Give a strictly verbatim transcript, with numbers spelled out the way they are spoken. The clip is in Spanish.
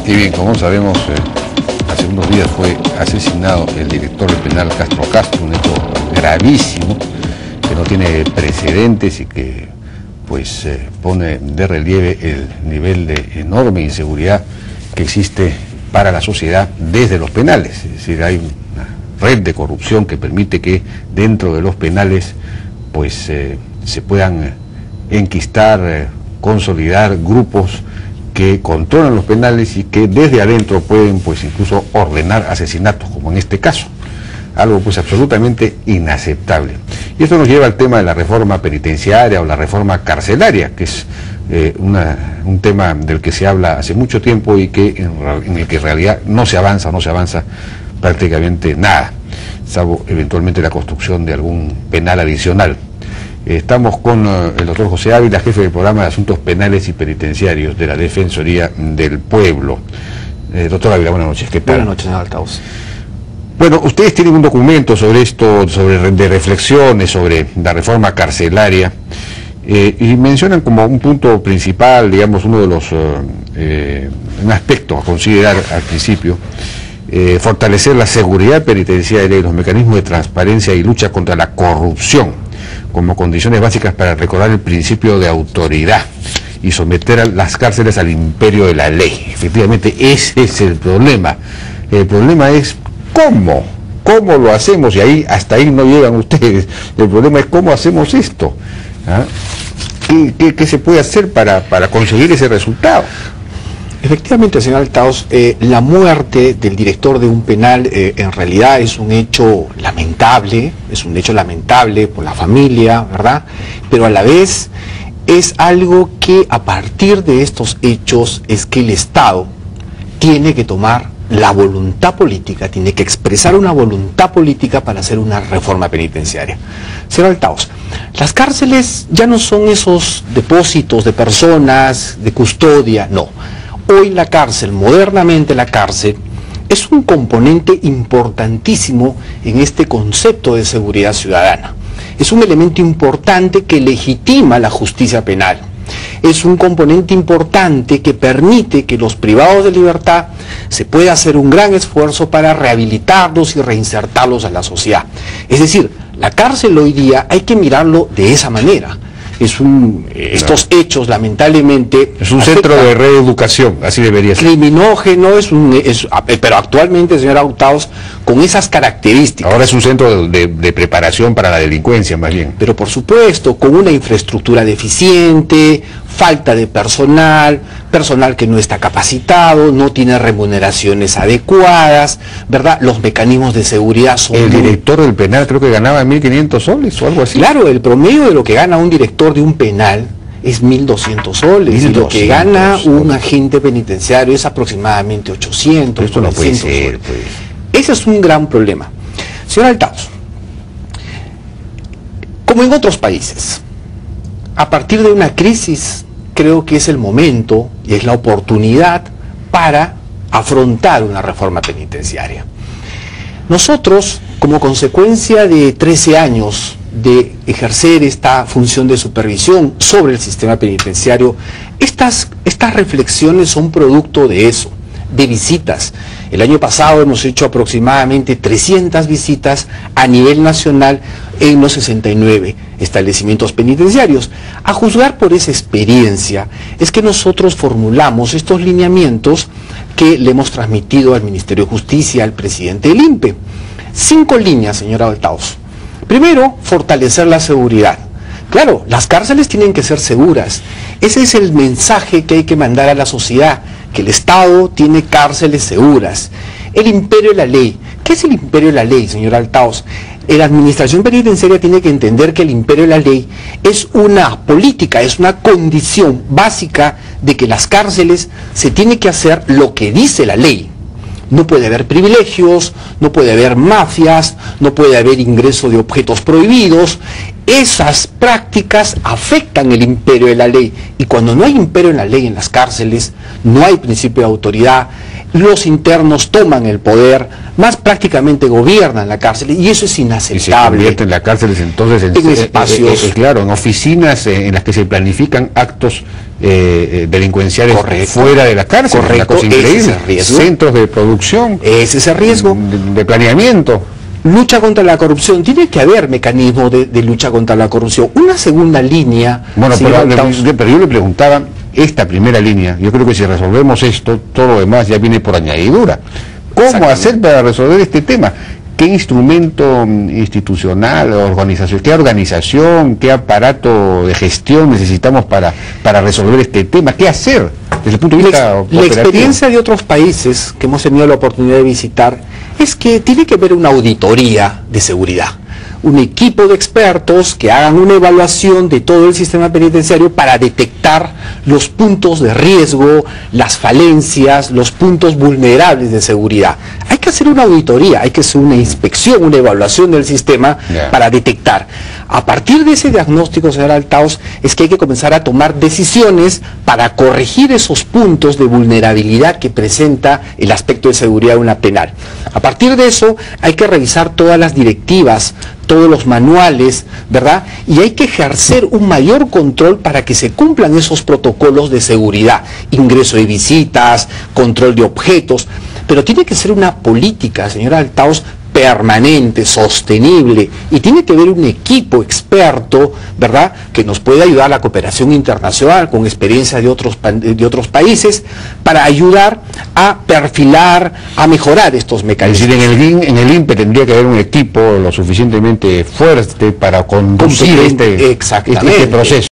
Y bien, como sabemos, eh, hace unos días fue asesinado el director del penal Castro Castro, un hecho gravísimo que no tiene precedentes y que pues eh, pone de relieve el nivel de enorme inseguridad que existe para la sociedad desde los penales. Es decir, hay una red de corrupción que permite que dentro de los penales pues eh, se puedan enquistar, eh, consolidar grupos que controlan los penales y que desde adentro pueden pues incluso ordenar asesinatos, como en este caso. Algo pues absolutamente inaceptable. Y esto nos lleva al tema de la reforma penitenciaria o la reforma carcelaria, que es eh, una, un tema del que se habla hace mucho tiempo y que en, en el que en realidad no se avanza, no se avanza prácticamente nada, salvo eventualmente la construcción de algún penal adicional. Estamos con uh, el doctor José Ávila, jefe del programa de Asuntos Penales y Penitenciarios de la Defensoría del Pueblo. Eh, doctor Ávila, buenas noches. ¿Qué tal? Buenas noches, señor Altaus. Bueno, ustedes tienen un documento sobre esto, sobre de reflexiones sobre la reforma carcelaria, eh, y mencionan como un punto principal, digamos, uno de los, uh, eh, un aspecto a considerar al principio, eh, fortalecer la seguridad penitenciaria y los mecanismos de transparencia y lucha contra la corrupción como condiciones básicas para recordar el principio de autoridad y someter a las cárceles al imperio de la ley. Efectivamente, ese es el problema. El problema es cómo, cómo lo hacemos, y ahí hasta ahí no llegan ustedes. El problema es cómo hacemos esto. ¿Ah? ¿Qué, qué, qué se puede hacer para, para conseguir ese resultado? Efectivamente, señor Altaus, eh, la muerte del director de un penal eh, en realidad es un hecho lamentable, es un hecho lamentable por la familia, ¿verdad? Pero a la vez es algo que a partir de estos hechos es que el Estado tiene que tomar la voluntad política, tiene que expresar una voluntad política para hacer una reforma penitenciaria. Señor Altaus, las cárceles ya no son esos depósitos de personas, de custodia, no. Hoy la cárcel, modernamente la cárcel, es un componente importantísimo en este concepto de seguridad ciudadana. Es un elemento importante que legitima la justicia penal. Es un componente importante que permite que los privados de libertad se pueda hacer un gran esfuerzo para rehabilitarlos y reinsertarlos a la sociedad. Es decir, la cárcel hoy día hay que mirarlo de esa manera. Es un, estos no. hechos lamentablemente es un centro de reeducación, así debería ser. Criminógeno, es un, es, pero actualmente, señor Altaus, con esas características. Ahora es un centro de, de preparación para la delincuencia, más bien. Pero por supuesto, con una infraestructura deficiente, falta de personal, personal que no está capacitado, no tiene remuneraciones adecuadas, ¿verdad? Los mecanismos de seguridad son... El director del penal creo que ganaba mil quinientos soles o algo así. Claro, el promedio de lo que gana un director de un penal es mil doscientos soles, mil doscientos, y lo que gana un agente penitenciario es aproximadamente ochocientos. Esto no puede ser, pues. Ese es un gran problema. Señor Altaus, como en otros países, a partir de una crisis, creo que es el momento y es la oportunidad para afrontar una reforma penitenciaria. Nosotros, como consecuencia de trece años de ejercer esta función de supervisión sobre el sistema penitenciario, estas, estas reflexiones son producto de eso, de visitas. El año pasado hemos hecho aproximadamente trescientas visitas a nivel nacional en los sesenta y nueve establecimientos penitenciarios. A juzgar por esa experiencia es que nosotros formulamos estos lineamientos que le hemos transmitido al Ministerio de Justicia, al presidente del I N P E. Cinco líneas, señora Altaus. Primero, fortalecer la seguridad. Claro, las cárceles tienen que ser seguras. Ese es el mensaje que hay que mandar a la sociedad, que el Estado tiene cárceles seguras. El imperio de la ley. ¿Qué es el imperio de la ley, señor Altaus? La administración penitenciaria tiene que entender que el imperio de la ley es una política, es una condición básica de que las cárceles se tiene que hacer lo que dice la ley. No puede haber privilegios, no puede haber mafias, no puede haber ingreso de objetos prohibidos. esas prácticas afectan el imperio de la ley, y cuando no hay imperio en la ley en las cárceles, no hay principio de autoridad, los internos toman el poder, más prácticamente gobiernan la cárcel, y eso es inaceptable. Y se convierten las cárceles entonces en, en espacios, eh, eh, claro, en oficinas eh, en las que se planifican actos eh, delincuenciales correcto, fuera de la cárcel. Correcto, una cosa increíble. ese es el riesgo. Centros de producción. Ese es el riesgo. De, de planeamiento. Lucha contra la corrupción, tiene que haber mecanismos de, de lucha contra la corrupción. Una segunda línea... Bueno, pero, Taus... le, pero yo le preguntaba, esta primera línea, yo creo que si resolvemos esto, todo lo demás ya viene por añadidura. ¿Cómo hacer para resolver este tema? ¿Qué instrumento institucional, organización, qué organización, qué aparato de gestión necesitamos para, para resolver este tema? ¿Qué hacer desde el punto de vista la, operativo? La experiencia de otros países que hemos tenido la oportunidad de visitar es que tiene que haber una auditoría de seguridad, un equipo de expertos que hagan una evaluación de todo el sistema penitenciario para detectar los puntos de riesgo, las falencias, los puntos vulnerables de seguridad. Hay que hacer una auditoría, hay que hacer una inspección, una evaluación del sistema yeah. para detectar. A partir de ese diagnóstico, señor Althaus, es que hay que comenzar a tomar decisiones para corregir esos puntos de vulnerabilidad que presenta el aspecto de seguridad de una penal. A partir de eso, hay que revisar todas las directivas, todos los manuales, ¿verdad? Y hay que ejercer un mayor control para que se cumplan esos protocolos de seguridad, ingreso de visitas, control de objetos, pero tiene que ser una política, señora Althaus, permanente, sostenible, y tiene que haber un equipo experto, ¿verdad?, que nos pueda ayudar a la cooperación internacional con experiencia de otros, de otros países para ayudar a perfilar, a mejorar estos mecanismos. Es decir, en el, en el I N P E tendría que haber un equipo lo suficientemente fuerte para conducir este, este, este proceso.